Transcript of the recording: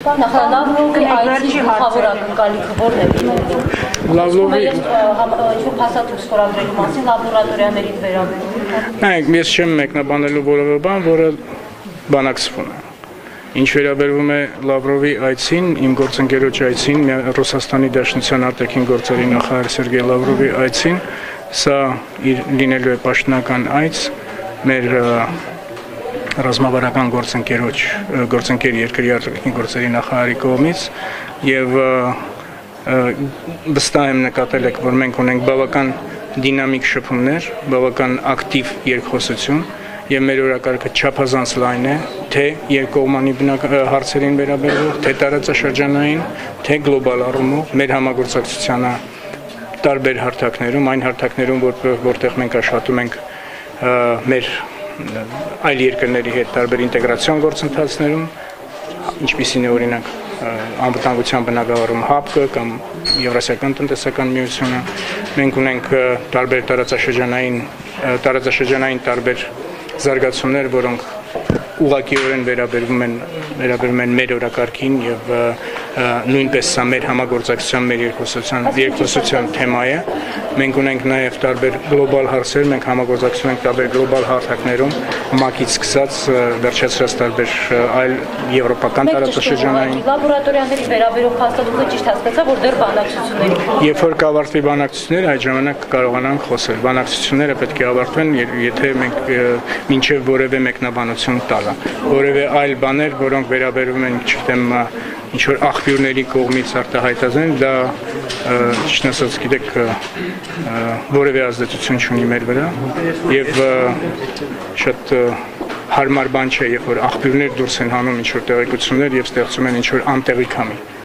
Լավրովի այցի գլխավոր ակնկալիքը որն է լինելու։ Լավրովի ինչ-որ փաստաթուղթ ստորագրելու մասին լաբորատորիաներին վերաբերում։ Նայեք, ես չեմ մեկնաբանելու որևէ բան, որը բանակցվում է։ Ինչ վերաբերում է Լավրովի այցին, իմ գործընկերոջ այցին, Ռուսաստանի Դաշնության արտաքին գործերի նախարար Սերգեյ Լավրովի այցին, սա լինելու է պաշտոնական այց մեր ռազմավարական գործընկեր երկրի արտաքին գործերի նախարարի կողմից եւ վստահ եմ նկատել եք, որ մենք ունենք բավական դինամիկ շփումներ, բավական ակտիվ երկխոսություն եւ մեր օրակարգը չափազանց լայն է, թե երկկողմանի հարցերին վերաբերող, թե տարածաշրջանային, թե գլոբալ առումով մեր համագործակցությանը տարբեր հարթակներում, այն հարթակներում, որտեղ մենք աշխատում ենք մեր այլ երկրների հետ տարբեր ինտեգրացիոն գործընթացներում, ինչպիսին է օրինակ անվտանգության բնագավառում ՀԱՊԿ կամ Եվրասիական տնտեսական միությունը, մենք ունենք տարբեր տարածաշրջանային տարբեր զարգացումներ, որոնք ուղղակիորեն վերաբերվում են մեր օրակարգին եւ նույնպես սա մեր համագործակցության, մեր երկխոսության թեմա է։ Մենք ունենք նաեւ տարբեր գլոբալ հարցեր, մենք համագործակցում ենք տարբեր գլոբալ հարթակներում, ՄԱԿ-ից սկսած վերջացրած տարբեր այլ եվրոպական տարածաշրջանային լաբորատորիաների վերաբերող փաստաթուղթը ճիշտ հասկացա, որ դեռ բանակցությունների։ Երբ որ կավարտվի բանակցությունները, այդ ժամանակ կարողանանք խոսել։ Բանակցությունները պետք է ավարտվեն, եթե մենք մինչև որևէ մեկնաբանություն տալը, որևէ այլ բաներ, որոնք վերաբերում են, չգիտեմ, ինչ որ աղբյուրների կողմից արտահայտազեն, դա ճիշտ ասած, գիտեք, որևէ ազդեցություն չունի մեր վրա եւ շատ հարմար բան չէ, երբ որ աղբյուրներ դուրս են հանում ինչ որ տեղեկություններ եւ ստեղծում են ինչ որ անտեղի քամի։